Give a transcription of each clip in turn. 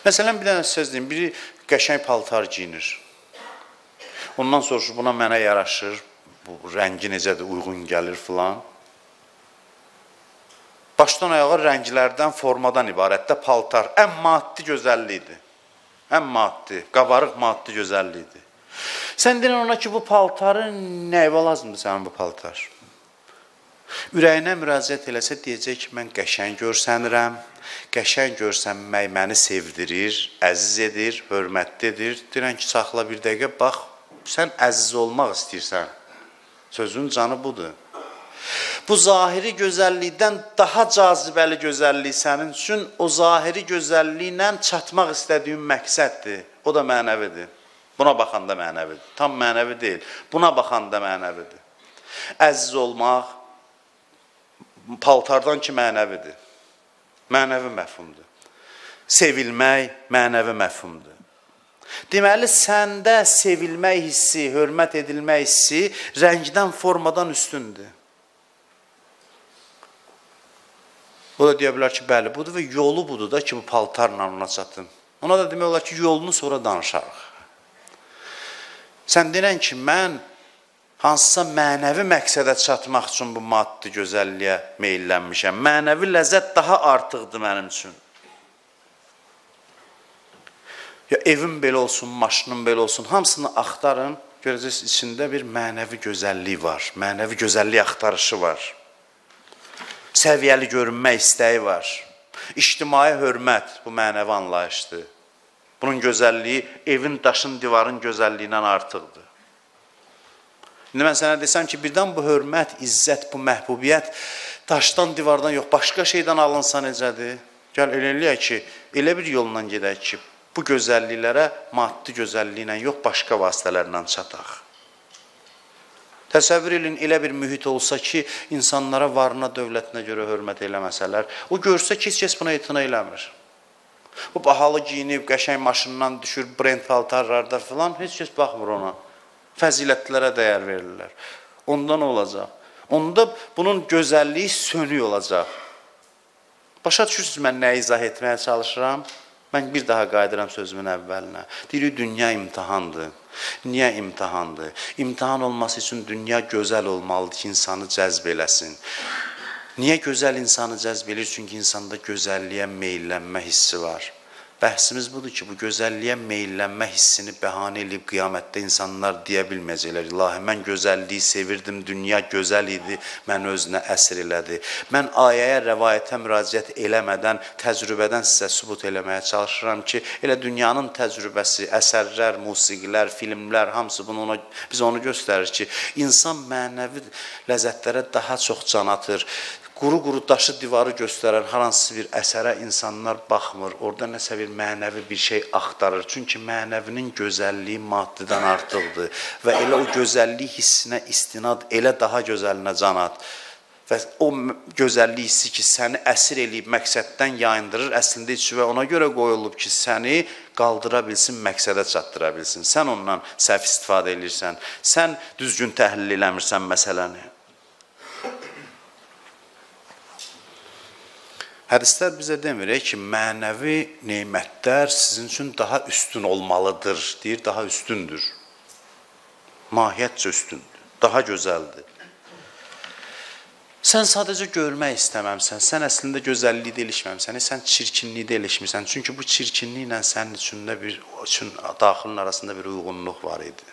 Məsələn, bir dənə söz deyim, biri qəşəng paltar giyinir. Ondan sonra buna mənə yaraşır, bu rəngi necədir, uyğun gəlir filan. Başdan ayağa rənglərdən, formadan ibarətdə paltar ən maddi gözəlliyidir. Ən maddi, qabarıq maddi gözəlliyidir. Sən deyən ona ki, bu paltarın nəyvə lazımdır sənin bu paltar? Ürəyinə müraciət eləsə, deyəcək ki, mən qəşəng görsənirəm, qəşəng görsənmək məni sevdirir, əziz edir, hörmətli edir. Deyirən ki, saxla bir dəqiqə, bax, sən əziz olmaq istəyirsən. Sözün canı budur. Bu zahiri gözəllikdən daha cazibəli gözəllik sənin üçün o zahiri gözəlliklə çatmaq istədiyin məqsəddir. O da mənəvidir. Buna baxanda mənəvidir. Tam mənəvi deyil. Buna baxanda mənəvidir. Əziz olmaq paltardan ki mənəvidir. Mənəvi məfhumdur. Sevilmək mənəvi məfhumdur. Deməli, səndə sevilmək hissi, hörmət edilmək hissi rəngdən, formadan üstündür. O da deyə bilər ki, bəli, budur və yolu budur da ki, bu paltarla ona çatın. Ona da demək olar ki, yolunu sonra danışarıq. Sən deyən ki, mən hansısa mənəvi məqsədə çatmaq üçün bu maddi gözəlliyə meyillənmişəm. Mənəvi ləzzət daha artıqdır mənim üçün. Ya evim belə olsun, maşınım belə olsun, hamısını axtarın, görəcəksiniz, içində bir mənəvi gözəllik var, mənəvi gözəllik axtarışı var. Səviyyəli görünmə istəyi var. İctimai hörmət, bu mənəvi anlayışdır. Bunun gözəlliyi evin, daşın, divarın gözəlliyindən artıqdır. İndi mən sənə desəm ki, birdən bu hörmət, izzət, bu məhbubiyyət daşdan, divardan yox, başqa şeydən alınsa necədir? Gəl, elə eləyək ki, elə bir yolla gedək ki, bu gözəlliklərə maddi gözəlliklə yox, başqa vasitələrlə çataq. Təsəvvür edin, elə bir mühit olsa ki, insanlara varına, dövlətinə görə hörmət eləməsələr, o görsə ki, heç kəs buna etina eləmir. Bu bahalı giyinib, qəşəng maşından düşür, brend paltarlarda filan, heç kəs baxmır ona. Fəzilətlərə dəyər verirlər. Onda nə olacaq? Onda bunun gözəlliyi sönük olacaq. Başa düşürsünüz, mən nə izah etməyə çalışıram? Mən bir daha qayıdıram sözümün əvvəlinə. Deyirik, dünya imtihandır. Niyə imtihandır? İmtihan olması üçün dünya gözəl olmalıdır ki, insanı cəzb eləsin. Niyə gözəl insanı cəzb edir? Çünki insanda gözəlliyə meyllənmə hissi var. Bəhsimiz budur ki, bu gözəlliyə meyllənmə hissini bəhanə edib qiyamətdə insanlar deyə bilməyəcəklər. İlahi, mən gözəlliyi sevirdim, dünya gözəl idi, məni özünə əsr elədi. Mən ayəyə, rəvayətə müraciət eləmədən, təcrübədən sizə sübut eləməyə çalışıram ki, elə dünyanın təcrübəsi, əsərlər, musiqilər, filmlər, hamısı biz onu göstərir ki, insan mənəvi ləzzətlərə daha çox can atır. Quru-quru daşı divarı göstərən hər hansı bir əsərə insanlar baxmır, orada nəsə bir mənəvi bir şey axtarır. Çünki mənəvinin gözəlliyi maddidən artıqdır və elə o gözəllik hissinə istinad, elə daha gözəlinə can at. Və o gözəllik hissi ki, səni əsir eləyib, məqsəddən yayındırır, əslində içi və ona görə qoyulub ki, səni qaldıra bilsin, məqsədə çatdıra bilsin. Sən ondan səhv istifadə edirsən, sən düzgün təhlil eləmirsən məsələni. Hədislər bizə demir ki, mənəvi neymətlər sizin üçün daha üstün olmalıdır, deyir, daha üstündür. Mahiyyətcə üstündür, daha gözəldir. Sən sadəcə görmək istəməmsən, sən əslində gözəllikdə ilişməmsən, sən çirkinlikdə ilişmirsən. Çünki bu çirkinliklə sənin üçün daxilin arasında bir uyğunluq var idi.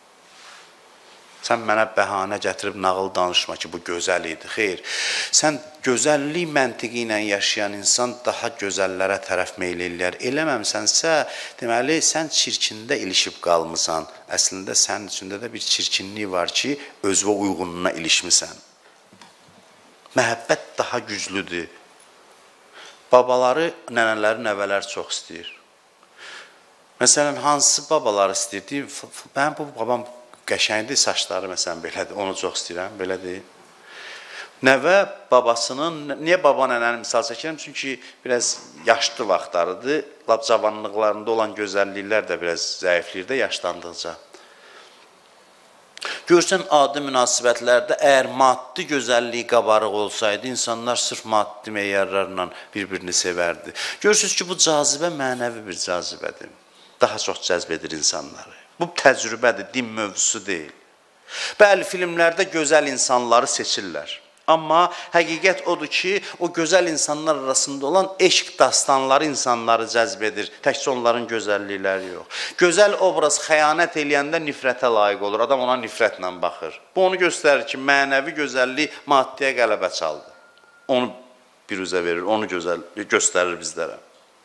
Sən mənə bəhanə gətirib nağıl danışma ki, bu gözəl idi. Xeyr, sən gözəllik məntiqi ilə yaşayan insan daha gözəllərə tərəf meyl eləyər. Eləməmsənsə, deməli, sən çirkində ilişib qalmısan. Əslində, sənin içində də bir çirkinlik var ki, özünə uyğunluğuna ilişmisən. Məhəbbət daha güclüdür. Babaları, nənələri, nəvələr çox istəyir. Məsələn, hansı babalar istəyir? Mən bu babam qəşəngdir, saçları məsələn belədir, onu çox istəyirəm, belədir. Nəvə babasının, niyə baba nənəni misal çəkirəm? Çünki biraz yaşlı vaxtlarıdır, lap cavanlıqlarında olan gözəlliklər də biraz zəifliyir də yaşlandıqca. Görsən, adi münasibətlərdə əgər maddi gözəlliyi qabarıq olsaydı, insanlar sırf maddi meyarlarla bir-birini sevərdi. Görürsünüz ki, bu cazibə mənəvi bir cazibədir. Daha çox cəzb edir insanları. Bu təcrübədir, din mövzusu deyil. Bəli, filmlərdə gözəl insanları seçirlər. Amma həqiqət odur ki, o gözəl insanlar arasında olan eşq dastanları insanları cəzb edir. Təkcə onların gözəllikləri yox. Gözəl obraz xəyanət eləyəndə nifrətə layiq olur. Adam ona nifrətlə baxır. Bu onu göstərir ki, mənəvi gözəllik maddiyə qələbə çaldı. Onu biruzə verir, onu göstərir bizlərə.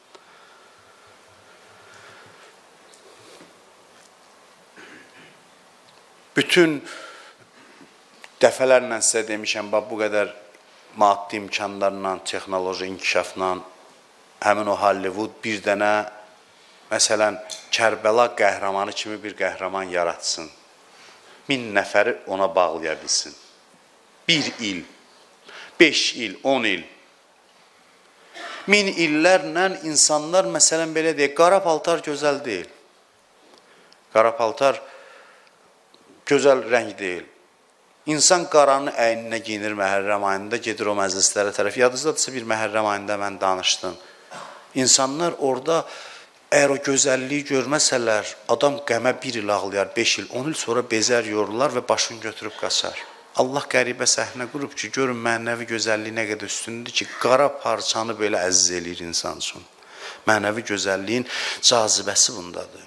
Bütün dəfələrlə sizə demişəm, bu qədər maddi imkanlarla, texnoloji inkişafla, həmin o Hollywood bir dənə, məsələn, Kərbəla qəhrəmanı kimi bir qəhrəman yaratsın. 1000 nəfəri ona bağlaya bilsin. 1 il, 5 il, 10 il. 1000 illərlə insanlar, məsələn, belə deyək, qara paltar gözəl deyil. Qara paltar gözəl rəng deyil. İnsan qaranı əyninə giyinir Məhərrəm ayında, gedir o məclislərə tərəf. Yadınızdadırsa, bir Məhərrəm ayında mən danışdım. İnsanlar orada, əgər o gözəlliyi görməsələr, adam qəmə 1 il ağlayar, 5 il, 10 il sonra bezər, yorulurlar və başını götürüb qaçar. Allah qəribə səhnə qurub ki, görün mənəvi gözəlliyi nə qədər üstündür ki, qara parçanı belə əziz eləyir insan üçün. Mənəvi gözəlliyin cazibəsi bundadır.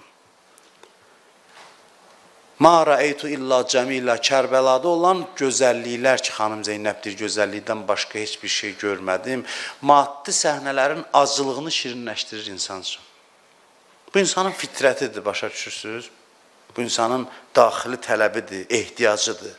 Ma rəeytu illa cəmilə, Kərbəlada olan gözəlliklər ki, xanım Zeynəbdir, gözəllikdən başqa heç bir şey görmədim. Maddi səhnələrin acılığını şirinləşdirir insan üçün. Bu insanın fitrətidir, başa düşürsünüz? Bu insanın daxili tələbidir, ehtiyacıdır.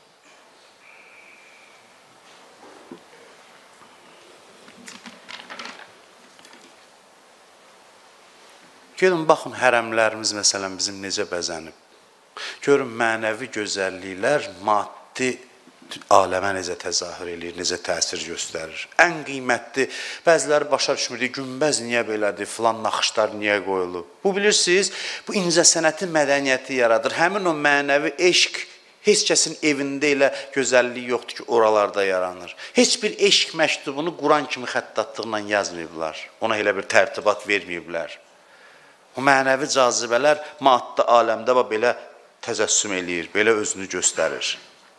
Gelin, baxın, hərəmlərimiz məsələn bizim necə bəzənib. Görün, mənəvi gözəlliklər maddi aləmə necə təzahür edir, necə təsir göstərir. Ən qiymətli, bəziləri başa düşmür, günbəz niyə belədir, filan naxışlar niyə qoyulub. Bu bilirsiniz, bu incəsənəti mədəniyyəti yaradır. Həmin o mənəvi eşq heç kəsin evində elə gözəlliyi yoxdur ki, oralarda yaranır. Heç bir eşq məktubunu Quran kimi xəttatlıqla yazmayıblar. Ona elə bir tərtibat verməyiblər. O mənəvi cazibələr maddi aləmdə belə təzəssüm eləyir, belə özünü göstərir.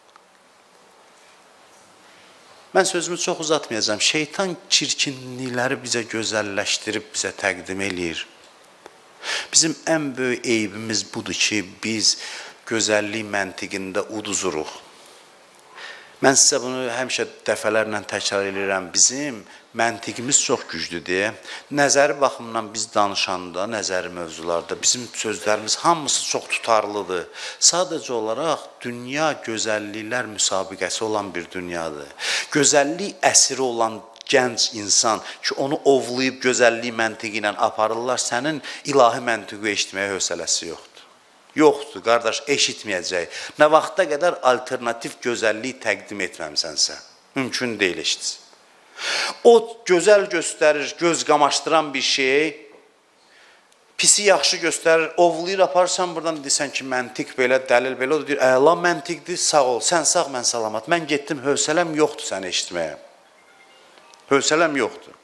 Mən sözümü çox uzatmayacağım. Şeytan çirkinlikləri bizə gözəlləşdirib, bizə təqdim eləyir. Bizim ən böyük eybimiz budur ki, biz gözəllik məntiqində uduzuruq. Mən sizə bunu həmişə dəfələrlə təkrar edirəm. Bizim məntiqimiz çox güclüdür. Nəzəri baxımdan biz danışanda, nəzəri mövzularda bizim sözlərimiz hamısı çox tutarlıdır. Sadəcə olaraq dünya gözəlliklər müsabiqəsi olan bir dünyadır. Gözəllik əsiri olan gənc insan ki, onu ovlayıb gözəllik məntiqi ilə aparırlar, sənin ilahi məntiqi eşitməyə hövsələsi yoxdur. Yoxdur, qardaş, eşitməyəcək. Nə vaxta qədər alternativ gözəllik təqdim etməmsənsə, mümkün deyil eşitsin. O gözəl göstərir, göz qamaşdıran bir şey, pisi yaxşı göstərir, ovlayır, aparsan buradan desən ki, məntiq belə, dəlil belə, o da deyir, əla məntiqdir, sağ ol, sən sağ, mən salamat. Mən getdim, hövsələm yoxdur səni eşitməyə. Hövsələm yoxdur.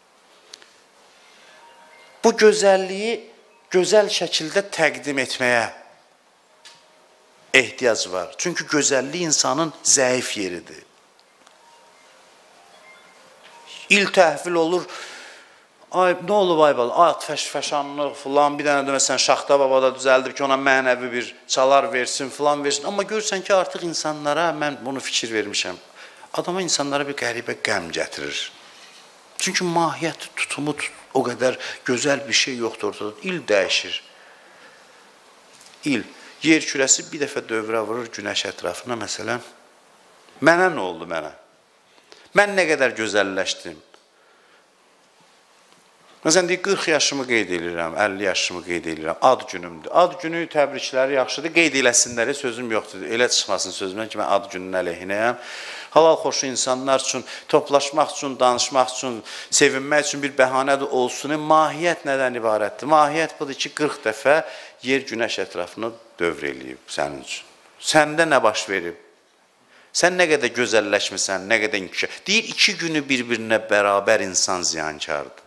Bu gözəlliyi gözəl şəkildə təqdim etməyə ehtiyac var. Çünki gözəllik insanın zəif yeridir. İl təhvil olur, ay, nə olub ay bala, at fəşanlıq filan, bir dənə də məsələn Şaxta baba da düzəldib ki, ona mənəvi bir çalar versin, filan versin. Amma görürsən ki, artıq insanlara, mən bunu fikir vermişəm, adama insanlara bir qəribə qəm gətirir. Çünki mahiyyət, tutumu o qədər gözəl bir şey yoxdur ortada. İl dəyişir. İl. Yer kürəsi bir dəfə dövrə vurur günəş ətrafına, məsələn. Mənə nə oldu mənə? Mən nə qədər gözəlləşdim? Məsələn, 40 yaşımı qeyd edirəm, 50 yaşımı qeyd edirəm, ad günümdür. Ad günü təbrikləri yaxşıdır, qeyd eləsinlər, sözüm yoxdur. Elə çıxmasın sözümdən ki, mən ad gününün əleyhinəyəm. Halal xoşu insanlar üçün, toplaşmaq üçün, danışmaq üçün, sevinmək üçün bir bəhanədir olsun. Mahiyyət nədən ibarətdir? Mahiyyət budur ki, 40 dəfə yer günəş ətrafını dövr eləyib sənin üçün. Səndə nə baş verib? Sən nə qədər gözəlləşmisən, nə qədər inkişaf. Deyir, 2 günü bir-birinə bərabər insan ziyankardır.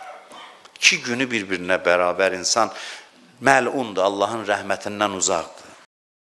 2 günü bir-birinə bərabər insan məlundur, Allahın rəhmətindən uzaqdır.